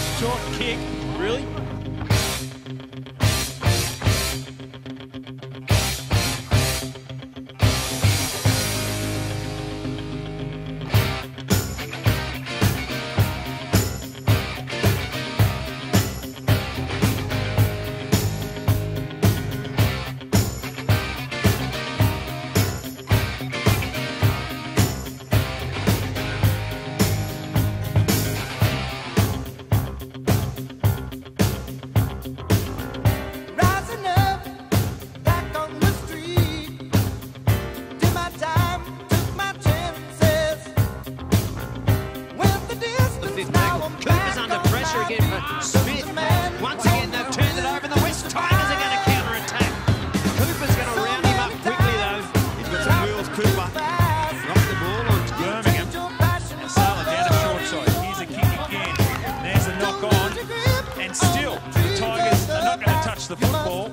short kick, really. Cooper's under pressure again for Smith. Once again, they've turned it over. The West Tigers are going to counter-attack. Cooper's going to round him up quickly, though. He's got some wheels, Cooper. Dropped the ball onto Birmingham. And Salah down the short side. Here's a kick again. There's a knock on. And still, the Tigers are not going to touch the football.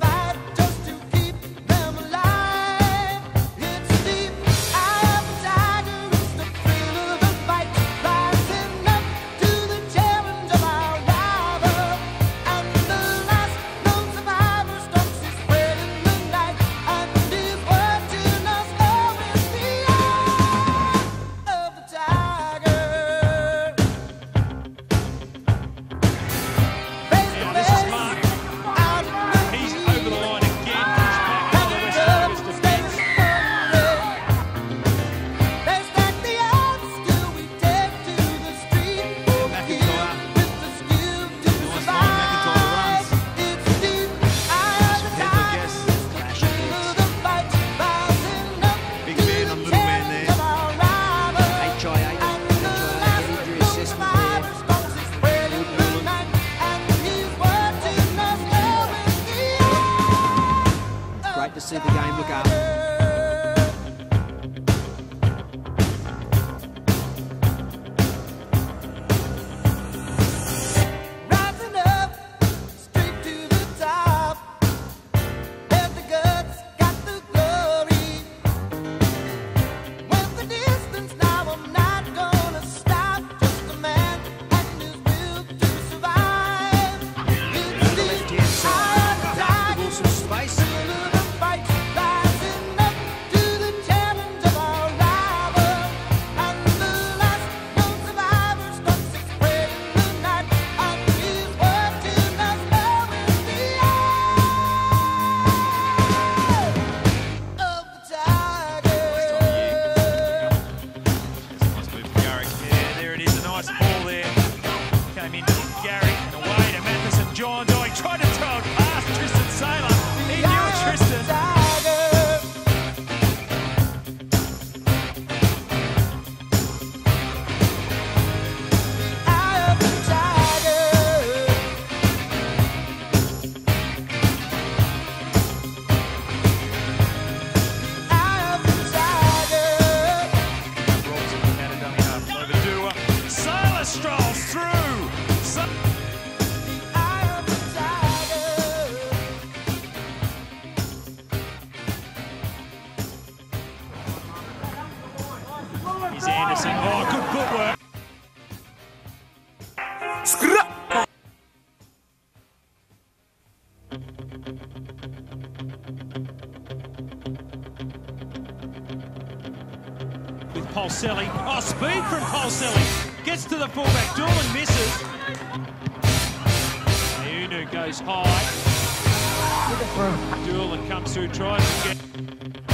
To see the game look up. Tried to throw it past Tristan Sailor. He knew it, Tristan. Sailor strolls through. Here's Anderson. Oh, good footwork. With Polselli. Oh, speed from Polselli. Gets to the fullback. Doolan misses. Ayunu goes high. Doolan comes through, tries to get...